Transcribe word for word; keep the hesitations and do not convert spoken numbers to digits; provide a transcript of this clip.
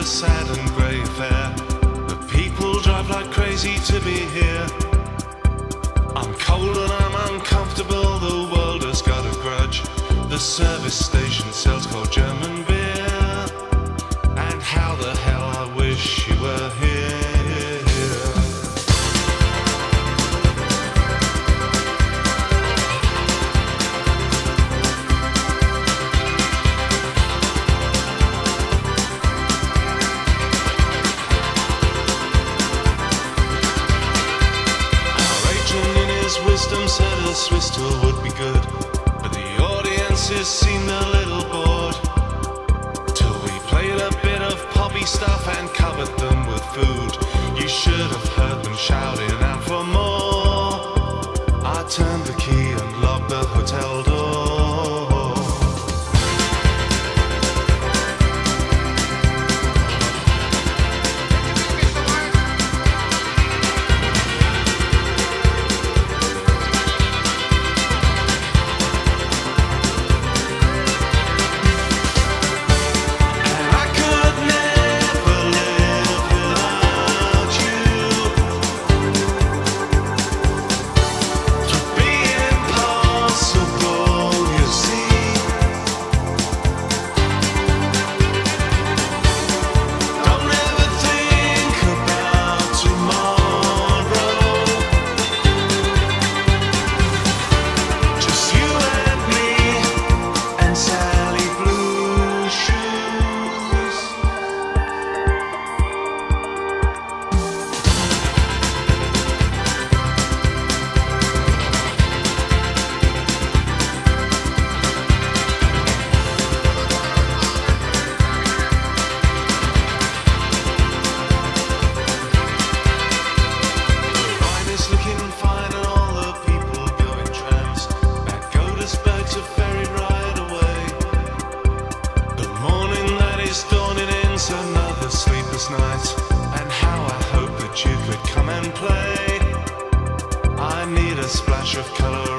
sad and grey affair. The people drive like crazy to be here. I'm cold and I'm uncomfortable, the world has got a grudge. The service station sells cold German beer. And how the hell I wish you were here. Wisdom said a Swiss tour would be good, but the audiences seemed a little bored. Till we played a bit of poppy stuff and covered them with food. You should have heard them shouting out for more. I turned the key and locked the hotel door. Another sleepless night, and how I hope that you could come and play. I need a splash of colour